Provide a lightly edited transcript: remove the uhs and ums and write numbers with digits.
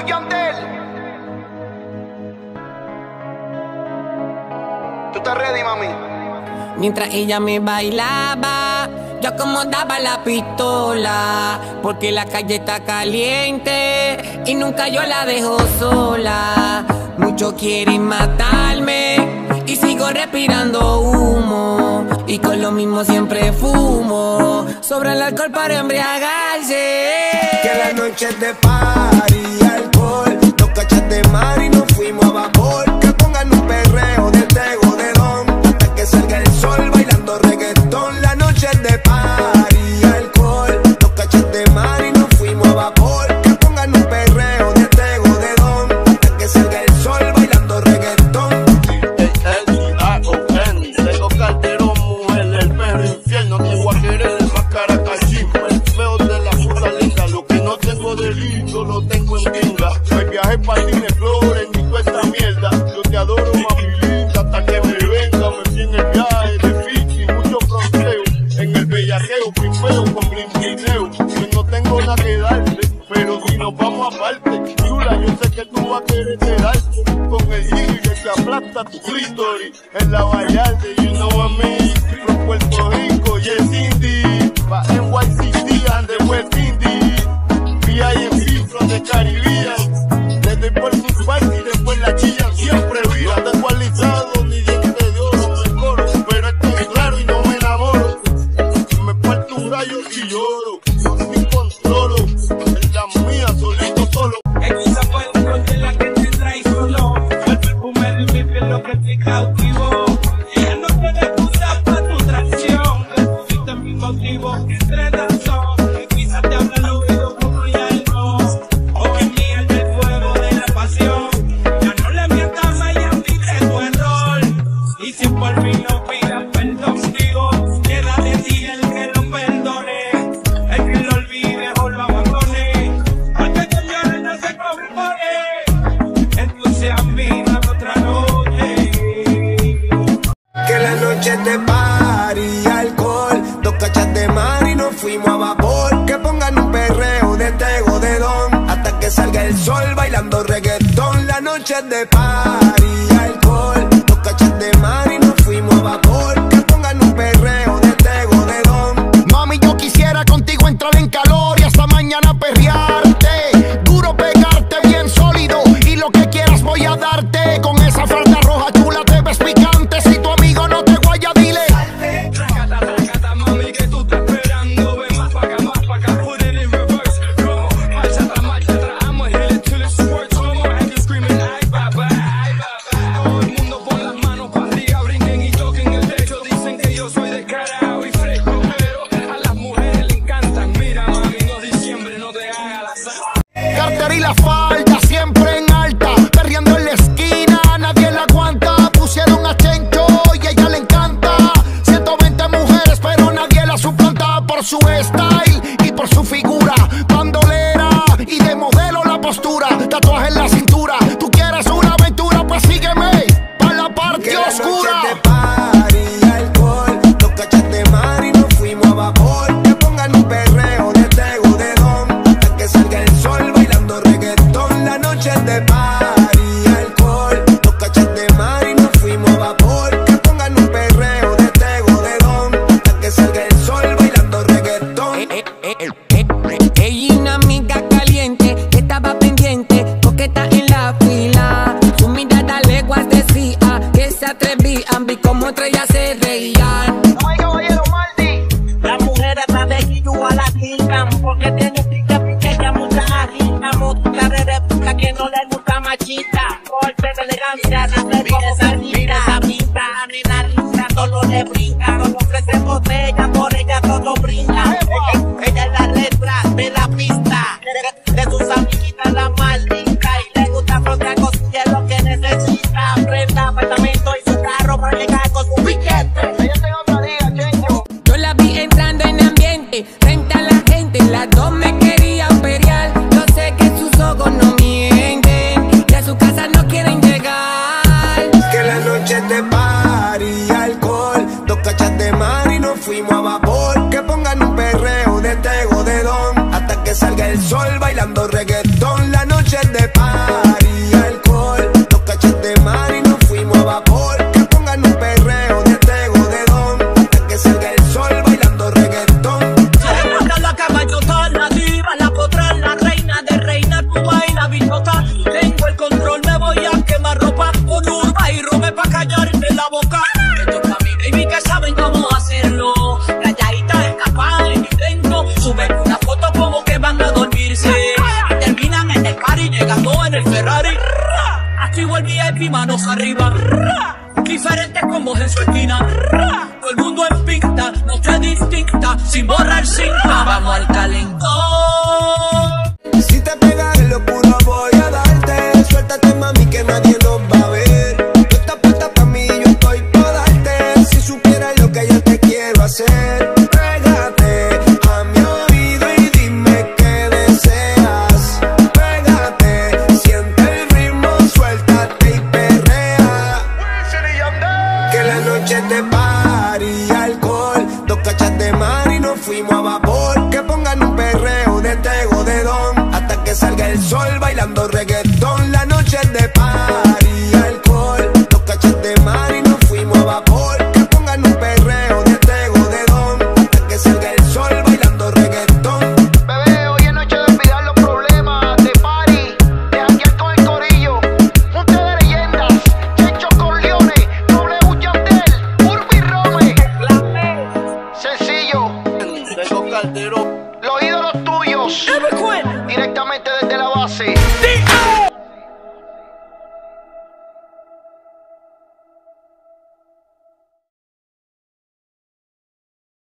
Yandel. ¿Tú estás ready, mami? Mientras ella me bailaba, yo acomodaba la pistola, porque la calle está caliente y nunca yo la dejo sola. Muchos quieren matarme y sigo respirando humo, y con lo mismo siempre fumo. Sobre el alcohol para embriagarse. Que la noche es de party, alcohol, dos cachas de mar y nos fuimos a vapor. Que pongan un perreo de tego de don, hasta que salga el sol bailando reggaetón. La noche es de party, alcohol, dos cachas de mar y nos fuimos a vapor. Que pongan un perreo de tego de don, hasta que salga el sol bailando reggaetón. Tengo carterón, mujer, el perro infierno. Te voy a querer el más caracachín, el feo de la puta linda. Lo que no tengo delito lo tengo en pinga. El viaje para Flores, ni toda esta mierda. Yo te adoro, mami linda, hasta que me venga. Me viene el viaje de Fiji, mucho fronteo. En el bellaqueo, pipeo con brinquineo. Que no tengo nada que darte, pero si nos vamos aparte, chula, yo sé que tú vas a querer quedarte con el gigi que te aplasta tu clítoris. En la Vallarde, you know what I mean. From Puerto Rico, yes indeed. Pa' NYCD and the West Indies. VIP from the Caribbean. Desde Puerto Party y después la chillan siempre viva. No tengo alisado ni diente de oro, me coro, pero estoy claro y no me enamoro. Me parto un rayo y lloro. Yo sin controlo, en la mía solito solo. Esa fue la que te trae solo. El perfume de mi piel lo que te cautivó. Ella no tiene excusa para tu traición. Fuiste mi motivo entre razón. Quizás te habla al oído como ya no. O en mí el del fuego de la pasión. Ya no le mientas más y admite tu error. Y si por mí no pidas perdón, digo, queda de ti el que lo perdone. El que lo olvide o lo abandone. Porque tu llorar no se compone. Entonces a mí dame otra noche. Que la noche es de party, alcohol, dos cachas de mar y nos fuimos a vapor. Que pongan un perreo de tego de don, hasta que salga el sol bailando reggaetón. La noche es de party, alcohol, dos cachas de mar y nos fuimos a vapor. Que pongan un perreo de tego de don. Mami, yo quisiera contigo entrar en calor y hasta mañana perrearte. Duro pegarte bien sólido y lo que quieras voy a darte. Con esa falda roja chula te ves picante. Si tu amigo no te guaya, dile. Tracata, tracata, mami, que tú estás esperando. Ven más pa' acá, put it in reverse. Como marcha atrás, I'ma hit it till it squirts. Como and you screaming, ay, papá, ay, papá. Todo el mundo pon las manos pa' arriba, brinquen y toquen el techo. Dicen que yo soy descarado y fresco, pero a las mujeres le encantan. Mira, mami, no diciembre, no te hagas la sal. Carter y la falda siempre en alta, perreando en la esquina, nadie la aguanta. Pusieron a Chencho y a ella le encanta. 120 mujeres pero nadie la suplanta por su style y por su figura. Bandolera y de modelo la postura, tatuaje en la cintura. Tú quieres una aventura, pues sígueme pa' la parte oscura. Que la noche es de party, alcohol, dos cachas de mar y nos fuimos a vapor. Que pongan un perreo de tego de don, hasta que salga el sol bailando reggaetón. La noche es de party, alcohol, dos cachas de mar y nos fuimos a vapor. Que pongan un perreo de tego de don, hasta que salga el sol bailando reggaetón. Ella una amiga caliente que estaba pendiente, coqueta en la fila. Su mirada a leguas decía que se atrevían, vi como entre ellas se reían. Ay, caballero Maldi. Las mujeres de Guillú la tincan, porque tiene pique pequeña, mucha agita, música de puta que no le gusta machita. Golpe de elegancia, nace como mira esa pinta, nena linda, todo le brinca, no le ofrece botella, por ella todo brinda. Ella es la letra de la pista, de sus amiguitas la maldita, y le gusta frontear cosilla lo que necesita. Prenda apartamento y su carro para llegar con su piquete. Ella te otra diga, Chencho. Yo la vi entrando en ambiente, frente a la gente, las dos me querían pelear. Yo sé que sus ojos no mienten, y a su casa no quieren llegar. Que la noche es de party, alcohol, dos cachas de mar y nos fuimos a vapor. Que pongan un perreo de tego de don, hasta que salga el sol bailando reggaetón. La noche es de party. VIP, manos arriba. Diferentes combos en su esquina. Todo el mundo en pinta, noche distinta, sin borrar cinta. Vamos al calentón. Si te pegas en lo oscuro voy a darte. Suéltate mami que nadie nos va a ver. Tú estás puesta pa' mí, yo estoy pa' darte. Si supieras lo que yo te quiero hacer. Pégate a mi oído y dime qué deseas. Pégate, siente el ritmo, suéltate y perrea. Que la noche es de party y alcohol. 2 cachas de mar y nos fuimos a vapor. Que pongan un perreo de tego de don. Hasta que salga el sol bailando reggaetón. La noche es de party y alcohol. 2 cachas de mar y nos fuimos a vapor. Que pongan un perreo de tego de don. Hasta que salga el sol bailando reggaetón. Bebé, hoy es noche de olvidar los problemas, de party, de janguear con el corillo. Junte de leyendas, Chencho Corleone, W Yandel, Urbi Rome. Sencillo, Tengo Calderón. los ídolos tuyos, directamente desde la base.